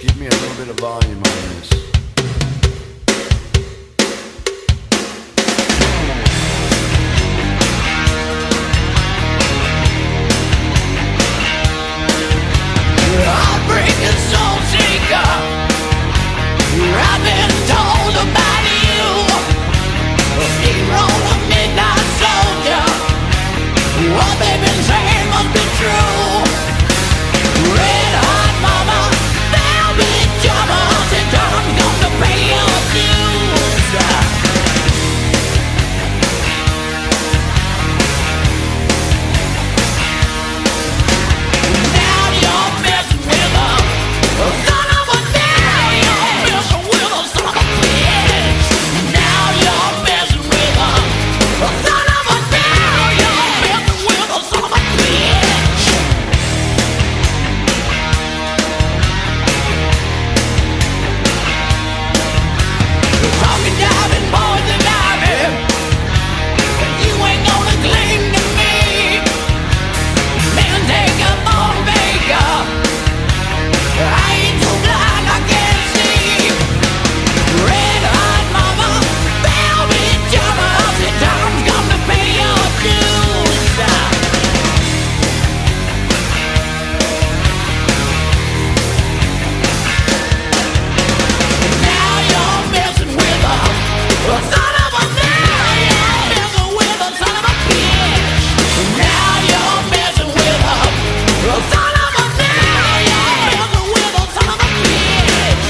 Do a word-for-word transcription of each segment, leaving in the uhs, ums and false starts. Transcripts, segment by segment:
Give me a little bit of volume on this. Heartbreaking soul seeker, I've been told about you. A hero, a midnight soldier. What they've been saying must be true. Red hot mama, velvet jammers, and time's gonna pay your dues. Now you're messing with a son of a now you're messing with a son of a bitch. Now you're messing with a son of a now you're messing with a son of a bitch. Talking diving boys and ivy, you ain't gonna cling to me. Man, take a bone maker. I ain't so blind I can't see. Red hot mama, velvet jammers, and time's gonna pay your dues. Now you're messing with a son of a now you're messing with a son of a bitch. Now you're messing with a son of a now you're messing with a son of a bitch.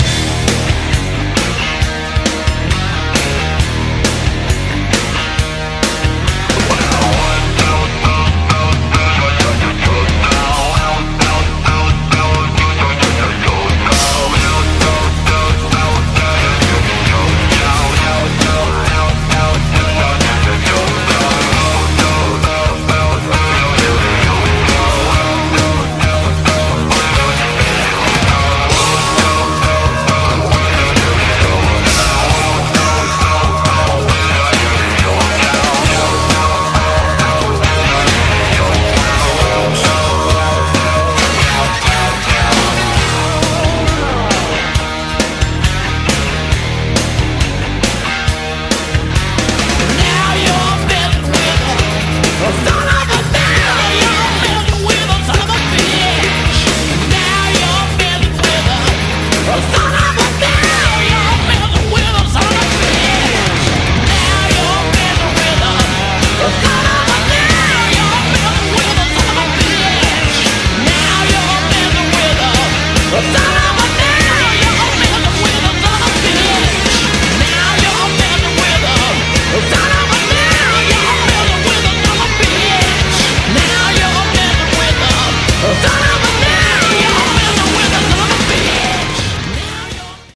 Now you're messing with a son of a now you're messing with a son of a bitch. Now you're messing with a son of a now you're messing with a son of a bitch. Now you're messing with a son of a now you're messing with a son of a bitch. Now you're messing with a son of a now you're messing with a son of a bitch. Now you're messing with a son of a now you're messing with a son of a bitch. Now you're messing with a son of